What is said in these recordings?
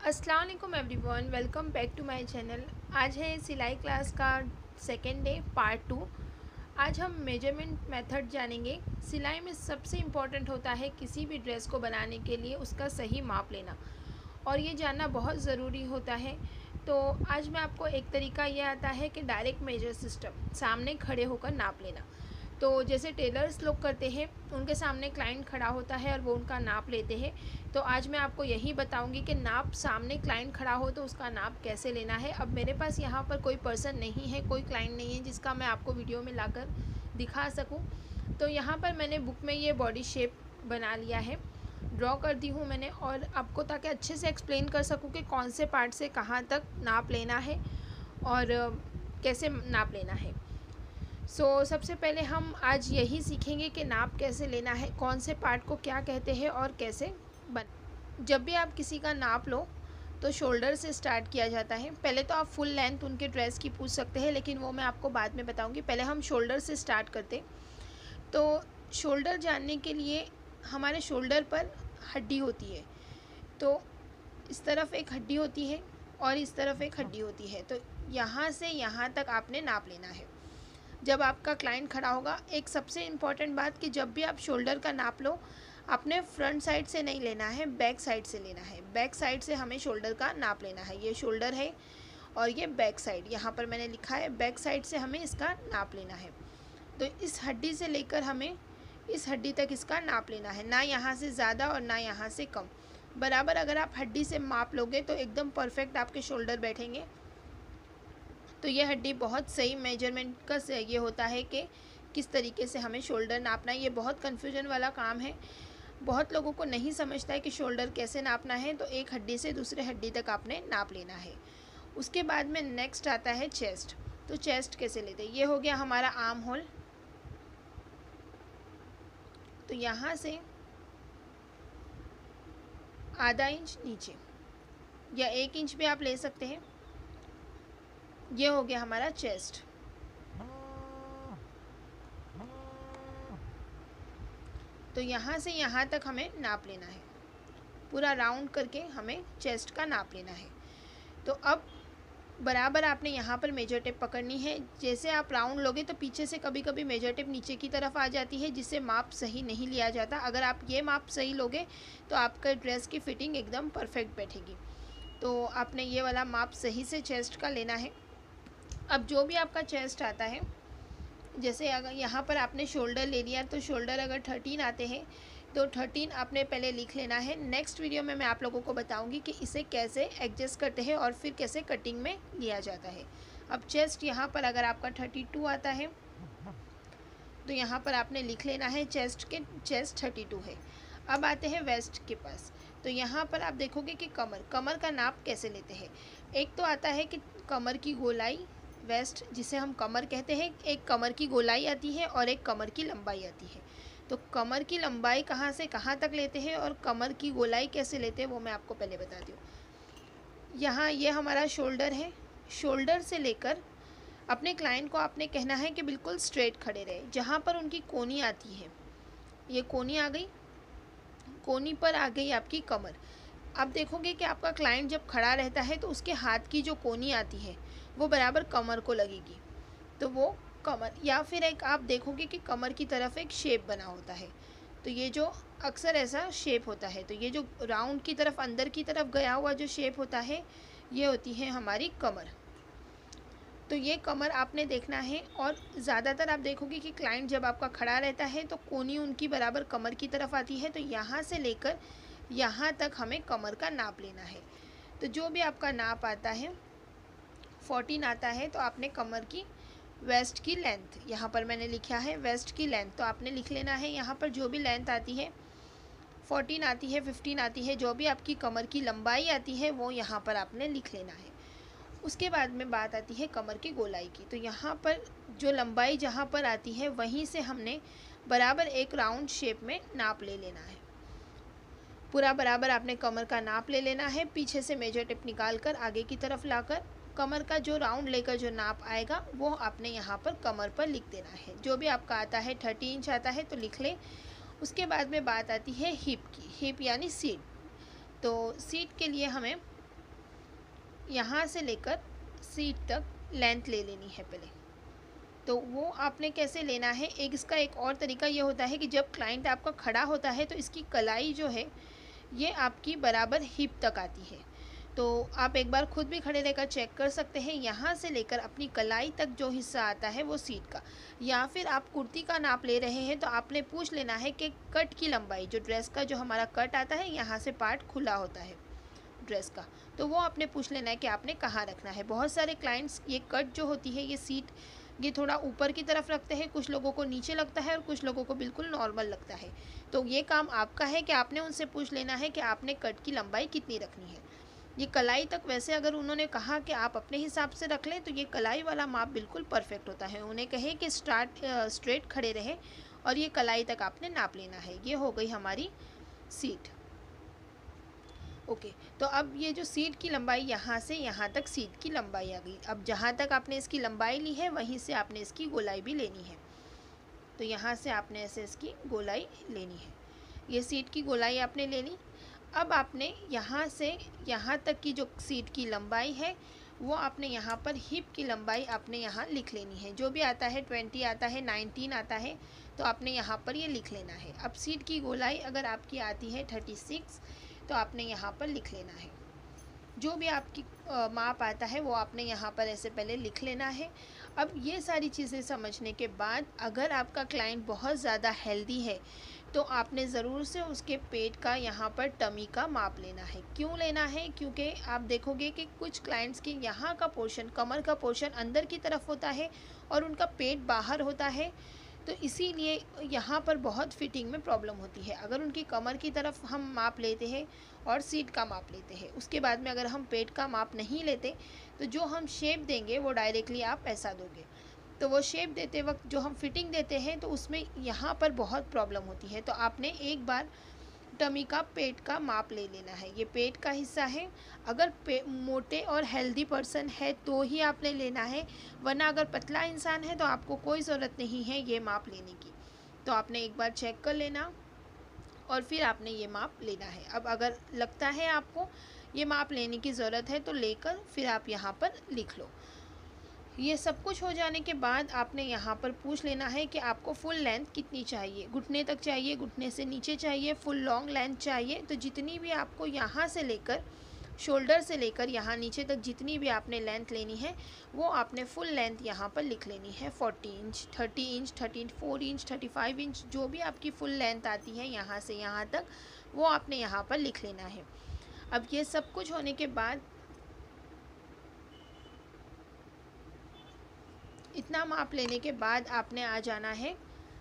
अस्सलाम वालेकुम everyone, welcome back to my channel. आज है सिलाई क्लास का सेकेंड डे पार्ट 2। आज हम मेजरमेंट मेथड जानेंगे। सिलाई में सबसे इम्पॉर्टेंट होता है किसी भी ड्रेस को बनाने के लिए उसका सही माप लेना, और ये जानना बहुत ज़रूरी होता है। तो आज मैं आपको एक तरीका ये आता है कि डायरेक्ट मेजर सिस्टम, सामने खड़े होकर नाप लेना। तो जैसे टेलर्स लोग करते हैं, उनके सामने क्लाइंट खड़ा होता है और वो उनका नाप लेते हैं। तो आज मैं आपको यही बताऊंगी कि नाप सामने क्लाइंट खड़ा हो तो उसका नाप कैसे लेना है। अब मेरे पास यहाँ पर कोई पर्सन नहीं है, कोई क्लाइंट नहीं है जिसका मैं आपको वीडियो में लाकर दिखा सकूँ। तो यहाँ पर मैंने बुक में ये बॉडी शेप बना लिया है, ड्रॉ कर दी हूँ मैंने, और आपको ताकि अच्छे से एक्सप्लेन कर सकूँ कि कौन से पार्ट से कहाँ तक नाप लेना है और कैसे नाप लेना है। सबसे पहले हम आज यही सीखेंगे कि नाप कैसे लेना है, कौन से पार्ट को क्या कहते हैं और कैसे बन। जब भी आप किसी का नाप लो तो शोल्डर से स्टार्ट किया जाता है। पहले तो आप फुल लेंथ उनके ड्रेस की पूछ सकते हैं, लेकिन वो मैं आपको बाद में बताऊंगी। पहले हम शोल्डर से स्टार्ट करते। तो शोल्डर जानने के लिए हमारे शोल्डर पर हड्डी होती है। तो इस तरफ एक हड्डी होती है और इस तरफ एक हड्डी होती है। तो यहाँ से यहाँ तक आपने नाप लेना है जब आपका क्लाइंट खड़ा होगा। एक सबसे इम्पॉर्टेंट बात कि जब भी आप शोल्डर का नाप लो, आपने फ्रंट साइड से नहीं लेना है, बैक साइड से लेना है। बैक साइड से हमें शोल्डर का नाप लेना है। ये शोल्डर है और ये बैक साइड, यहाँ पर मैंने लिखा है बैक साइड से हमें इसका नाप लेना है। तो इस हड्डी से लेकर हमें इस हड्डी तक इसका नाप लेना है, ना यहाँ से ज़्यादा और ना यहाँ से कम, बराबर। अगर आप हड्डी से माप लोगे तो एकदम परफेक्ट आपके शोल्डर बैठेंगे। तो ये हड्डी बहुत सही मेजरमेंट का ये होता है कि किस तरीके से हमें शोल्डर नापना है। ये बहुत कन्फ्यूजन वाला काम है, बहुत लोगों को नहीं समझता है कि शोल्डर कैसे नापना है। तो एक हड्डी से दूसरे हड्डी तक आपने नाप लेना है। उसके बाद में नेक्स्ट आता है चेस्ट। तो चेस्ट कैसे लेते हैं, ये हो गया हमारा आर्म होल। तो यहाँ से आधा इंच नीचे या 1 इंच भी आप ले सकते हैं। ये हो गया हमारा चेस्ट। तो यहाँ से यहाँ तक हमें नाप लेना है, पूरा राउंड करके हमें चेस्ट का नाप लेना है। तो अब बराबर आपने यहाँ पर मेजर टेप पकड़नी है। जैसे आप राउंड लोगे तो पीछे से कभी कभी मेजर टेप नीचे की तरफ आ जाती है, जिससे माप सही नहीं लिया जाता। अगर आप ये माप सही लोगे तो आपका ड्रेस की फिटिंग एकदम परफेक्ट बैठेगी। तो आपने ये वाला माप सही से चेस्ट का लेना है। अब जो भी आपका चेस्ट आता है, जैसे अगर यहाँ पर आपने शोल्डर ले लिया, तो शोल्डर अगर 13 आते हैं तो 13 आपने पहले लिख लेना है। नेक्स्ट वीडियो में मैं आप लोगों को बताऊंगी कि इसे कैसे एडजस्ट करते हैं और फिर कैसे कटिंग में लिया जाता है। अब चेस्ट यहाँ पर अगर आपका 32 आता है तो यहाँ पर आपने लिख लेना है चेस्ट 32 है। अब आते हैं वेस्ट के पास। तो यहाँ पर आप देखोगे कि कमर का नाप कैसे लेते हैं। एक तो आता है कि कमर की गोलाई, वेस्ट जिसे हम कमर कहते हैं, एक कमर की गोलाई आती है और एक कमर की लंबाई आती है। तो कमर की लंबाई कहाँ से कहाँ तक लेते हैं और कमर की गोलाई कैसे लेते हैं वो मैं आपको पहले बताती हूँ। यहाँ ये हमारा शोल्डर है। शोल्डर से लेकर अपने क्लाइंट को आपने कहना है कि बिल्कुल स्ट्रेट खड़े रहे। जहाँ पर उनकी कोनी आती है, ये कोनी आ गई, कोनी पर आ गई आपकी कमर। अब देखोगे कि आपका क्लाइंट जब खड़ा रहता है तो उसके हाथ की जो कोनी आती है वो बराबर कमर को लगेगी। तो वो कमर, या फिर एक आप देखोगे कि कमर की तरफ एक शेप बना होता है। तो ये जो अक्सर ऐसा शेप होता है, तो ये जो राउंड की तरफ अंदर की तरफ गया हुआ जो शेप होता है, ये होती है हमारी कमर। तो ये कमर आपने देखना है। और ज़्यादातर आप देखोगे कि क्लाइंट जब आपका खड़ा रहता है तो कोनी उनकी बराबर कमर की तरफ आती है। तो यहाँ से लेकर यहाँ तक हमें कमर का नाप लेना है। तो जो भी आपका नाप आता है 14 आता है, तो आपने कमर की वेस्ट की लेंथ, यहाँ पर मैंने लिखा है वेस्ट की लेंथ, तो आपने लिख लेना है यहाँ पर जो भी लेंथ आती है 14 आती है, 15 आती है, जो भी आपकी कमर की लंबाई आती है वो यहाँ पर आपने लिख लेना है। उसके बाद में बात आती है कमर की गोलाई की। तो यहाँ पर जो लंबाई जहाँ पर आती है वहीं से हमने बराबर एक राउंड शेप में नाप ले लेना है। पूरा बराबर आपने कमर का नाप ले लेना है। पीछे से मेजर टेप निकाल कर आगे की तरफ लाकर कमर का जो राउंड लेकर जो नाप आएगा वो आपने यहाँ पर कमर पर लिख देना है। जो भी आपका आता है 30 इंच आता है तो लिख लें। उसके बाद में बात आती है हिप की। हिप यानी सीट। तो सीट के लिए हमें यहाँ से लेकर सीट तक लेंथ ले लेनी है पहले। तो वो आपने कैसे लेना है, इसका एक और तरीका ये होता है कि जब क्लाइंट आपका खड़ा होता है तो इसकी कलाई जो है ये आपकी बराबर हिप तक आती है। तो आप एक बार खुद भी खड़े रहकर चेक कर सकते हैं, यहाँ से लेकर अपनी कलाई तक जो हिस्सा आता है वो सीट का, या फिर आप कुर्ती का नाप ले रहे हैं तो आपने पूछ लेना है कि कट की लंबाई, जो ड्रेस का जो हमारा कट आता है यहाँ से पार्ट खुला होता है ड्रेस का, तो वो आपने पूछ लेना है कि आपने कहाँ रखना है। बहुत सारे क्लाइंट्स ये कट जो होती है ये सीट ये थोड़ा ऊपर की तरफ रखते हैं, कुछ लोगों को नीचे लगता है और कुछ लोगों को बिल्कुल नॉर्मल लगता है। तो ये काम आपका है कि आपने उनसे पूछ लेना है कि आपने कट की लंबाई कितनी रखनी है। ये कलाई तक वैसे अगर उन्होंने कहा कि आप अपने हिसाब से रख लें तो ये कलाई वाला माप बिल्कुल परफेक्ट होता है। उन्हें कहे कि स्ट्रेट खड़े रहें और ये कलाई तक आपने नाप लेना है। ये हो गई हमारी सीट। ओके, तो अब ये जो सीट की लंबाई यहाँ से यहाँ तक सीट की लंबाई आ गई। अब जहाँ तक आपने इसकी लंबाई ली है वहीं से आपने इसकी गोलाई भी लेनी है। तो यहाँ से आपने ऐसे इसकी गोलाई लेनी है। ये सीट की गोलाई आपने ले ली। अब आपने यहाँ से यहाँ तक की जो सीट की लंबाई है वो आपने यहाँ पर हिप की लंबाई आपने यहाँ लिख लेनी है। जो भी आता है 20 आता है, 19 आता है, तो आपने यहाँ पर ये लिख लेना है। अब सीट की गोलाई अगर आपकी आती है 36 तो आपने यहाँ पर लिख लेना है। जो भी आपकी माप आता है वो आपने यहाँ पर ऐसे पहले लिख लेना है। अब ये सारी चीज़ें समझने के बाद अगर आपका क्लाइंट बहुत ज़्यादा हेल्दी है तो आपने ज़रूर से उसके पेट का यहाँ पर टमी का माप लेना है। क्यों लेना है? क्योंकि आप देखोगे कि कुछ क्लाइंट्स के यहाँ का पोर्शन, कमर का पोर्शन अंदर की तरफ होता है और उनका पेट बाहर होता है, तो इसीलिए यहाँ पर बहुत फिटिंग में प्रॉब्लम होती है। अगर उनकी कमर की तरफ हम माप लेते हैं और सीट का माप लेते हैं, उसके बाद में अगर हम पेट का माप नहीं लेते तो जो हम शेप देंगे वो डायरेक्टली आप ऐसा दोगे। तो वो शेप देते वक्त जो हम फिटिंग देते हैं तो उसमें यहाँ पर बहुत प्रॉब्लम होती है। तो आपने एक बार टमी का पेट का माप ले लेना है। ये पेट का हिस्सा है। अगर मोटे और हेल्दी पर्सन है तो ही आपने लेना है, वरना अगर पतला इंसान है तो आपको कोई ज़रूरत नहीं है ये माप लेने की। तो आपने एक बार चेक कर लेना और फिर आपने ये माप लेना है। अब अगर लगता है आपको ये माप लेने की ज़रूरत है तो लेकर फिर आप यहाँ पर लिख लो। ये सब कुछ हो जाने के बाद आपने यहाँ पर पूछ लेना है कि आपको फुल लेंथ कितनी चाहिए। घुटने तक चाहिए, घुटने से नीचे चाहिए, फुल लॉन्ग लेंथ चाहिए। तो जितनी भी आपको यहाँ से लेकर शोल्डर से लेकर यहाँ नीचे तक जितनी भी आपने लेंथ लेनी है वो आपने फुल लेंथ यहाँ पर लिख लेनी है। 40 इंच, 30 इंच, 34 इंच, 35 इंच, जो भी आपकी फुल लेंथ आती है यहाँ से यहाँ तक वो आपने यहाँ पर लिख लेना है। अब ये सब कुछ होने के बाद इतना माप लेने के बाद आपने आ जाना है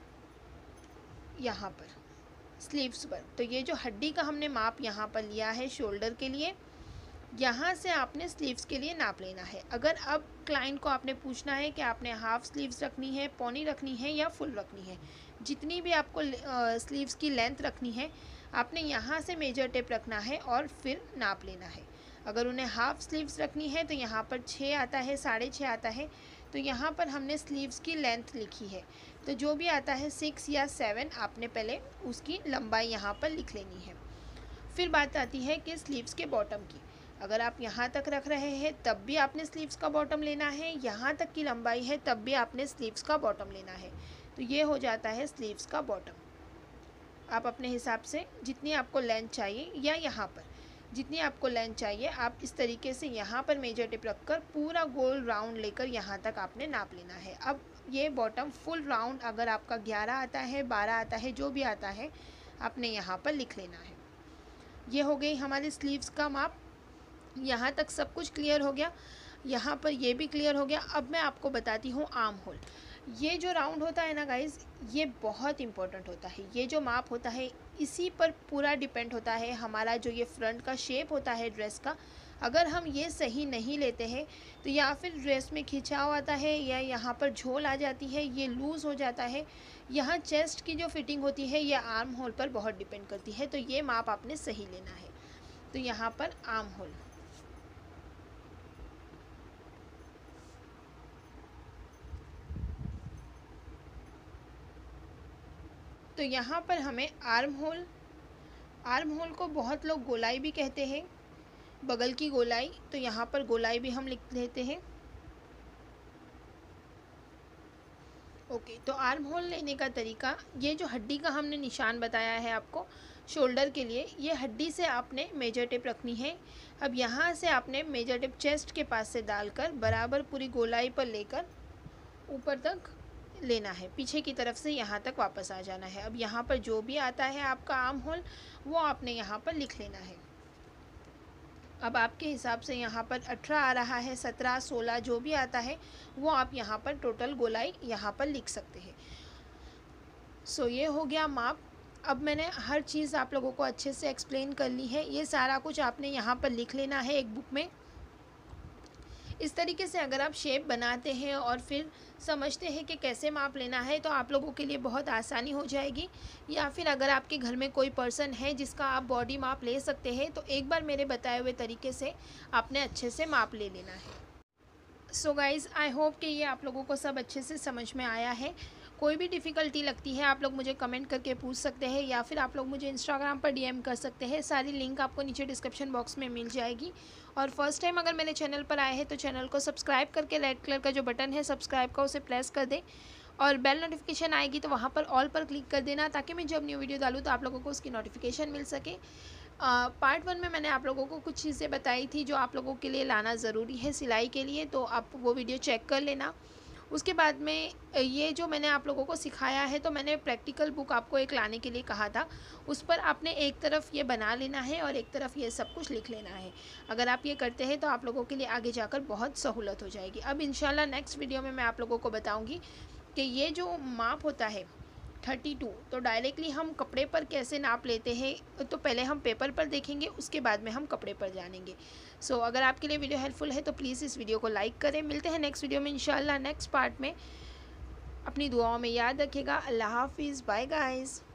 यहाँ पर स्लीव्स पर। तो ये जो हड्डी का हमने माप यहाँ पर लिया है शोल्डर के लिए, यहाँ से आपने स्लीव्स के लिए नाप लेना है। अगर अब क्लाइंट को आपने पूछना है कि आपने हाफ स्लीव्स रखनी है, पौनी रखनी है या फुल रखनी है, जितनी भी आपको स्लीव्स की लेंथ रखनी है आपने यहाँ से मेजर टेप रखना है और फिर नाप लेना है। अगर उन्हें हाफ स्लीव्स रखनी है तो यहाँ पर 6 आता है, 6.5 आता है, तो यहाँ पर हमने स्लीव्स की लेंथ लिखी है। तो जो भी आता है 6 या 7 आपने पहले उसकी लंबाई यहाँ पर लिख लेनी है। फिर बात आती है कि स्लीव्स के बॉटम की। अगर आप यहाँ तक रख रहे हैं तब भी आपने स्लीव्स का बॉटम लेना है, यहाँ तक की लंबाई है तब भी आपने स्लीव्स का बॉटम लेना है। तो ये हो जाता है स्लीव्स का बॉटम। आप अपने हिसाब से जितनी आपको लेंथ चाहिए या यहाँ पर जितनी आपको लेंथ चाहिए आप इस तरीके से यहाँ पर मेजर टिप रखकर पूरा गोल राउंड लेकर यहाँ तक आपने नाप लेना है। अब ये बॉटम फुल राउंड अगर आपका 11 आता है, 12 आता है, जो भी आता है आपने यहाँ पर लिख लेना है। ये हो गई हमारे स्लीव्स का माप। यहाँ तक सब कुछ क्लियर हो गया, यहाँ पर ये भी क्लियर हो गया। अब मैं आपको बताती हूँ आर्म होल। ये जो राउंड होता है ना गाइज़, ये बहुत इम्पोर्टेंट होता है। ये जो माप होता है इसी पर पूरा डिपेंड होता है हमारा जो ये फ्रंट का शेप होता है ड्रेस का। अगर हम ये सही नहीं लेते हैं तो या फिर ड्रेस में खिंचाव आता है या यहाँ पर झोल आ जाती है, ये लूज़ हो जाता है। यहाँ चेस्ट की जो फिटिंग होती है ये आर्म होल पर बहुत डिपेंड करती है। तो ये माप आपने सही लेना है। तो यहाँ पर आर्म होल, तो यहाँ पर हमें आर्म होल को बहुत लोग गोलाई भी कहते हैं बगल की गोलाई, तो यहाँ पर गोलाई भी हम लिख लेते हैं। ओके, तो आर्म होल लेने का तरीका, ये जो हड्डी का हमने निशान बताया है आपको शोल्डर के लिए, ये हड्डी से आपने मेजर टेप रखनी है। अब यहाँ से आपने मेजर टेप चेस्ट के पास से डालकर बराबर पूरी गोलाई पर लेकर ऊपर तक लेना है, पीछे की तरफ से यहाँ तक वापस आ जाना है। अब यहाँ पर जो भी आता है आपका आर्म होल, वो आपने यहाँ पर लिख लेना है। अब आपके हिसाब से यहाँ पर 18 आ रहा है, 17, 16 जो भी आता है वो आप यहाँ पर टोटल गोलाई यहाँ पर लिख सकते हैं। सो ये हो गया माप। अब मैंने हर चीज़ आप लोगों को अच्छे से एक्सप्लेन कर ली है। ये सारा कुछ आपने यहाँ पर लिख लेना है एक बुक में। इस तरीके से अगर आप शेप बनाते हैं और फिर समझते हैं कि कैसे माप लेना है, तो आप लोगों के लिए बहुत आसानी हो जाएगी। या फिर अगर आपके घर में कोई पर्सन है जिसका आप बॉडी माप ले सकते हैं, तो एक बार मेरे बताए हुए तरीके से आपने अच्छे से माप ले लेना है। सो गाइज़, आई होप कि ये आप लोगों को सब अच्छे से समझ में आया है। कोई भी डिफ़िकल्टी लगती है आप लोग मुझे कमेंट करके पूछ सकते हैं, या फिर आप लोग मुझे इंस्टाग्राम पर डीएम कर सकते हैं। सारी लिंक आपको नीचे डिस्क्रिप्शन बॉक्स में मिल जाएगी। और फर्स्ट टाइम अगर मेरे चैनल पर आए हैं तो चैनल को सब्सक्राइब करके रेड कलर का जो बटन है सब्सक्राइब का, उसे प्रेस कर दें और बेल नोटिफिकेशन आएगी तो वहाँ पर ऑल पर क्लिक कर देना, ताकि मैं जब न्यू वीडियो डालूँ तो आप लोगों को उसकी नोटिफिकेशन मिल सके। पार्ट 1 में मैंने आप लोगों को कुछ चीज़ें बताई थी जो आप लोगों के लिए लाना ज़रूरी है सिलाई के लिए, तो आप वो वीडियो चेक कर लेना। उसके बाद में ये जो मैंने आप लोगों को सिखाया है, तो मैंने प्रैक्टिकल बुक आपको एक लाने के लिए कहा था, उस पर आपने एक तरफ ये बना लेना है और एक तरफ ये सब कुछ लिख लेना है। अगर आप ये करते हैं तो आप लोगों के लिए आगे जाकर बहुत सहूलत हो जाएगी। अब इंशाल्लाह नेक्स्ट वीडियो में मैं आप लोगों को बताऊँगी कि ये जो माप होता है 32, तो डायरेक्टली हम कपड़े पर कैसे नाप लेते हैं। तो पहले हम पेपर पर देखेंगे, उसके बाद में हम कपड़े पर जानेंगे। सो अगर आपके लिए वीडियो हेल्पफुल है तो प्लीज़ इस वीडियो को लाइक करें। मिलते हैं नेक्स्ट वीडियो में इंशाल्लाह नेक्स्ट पार्ट में। अपनी दुआओं में याद रखिएगा। अल्लाह हाफिज़, बाय गाइज़।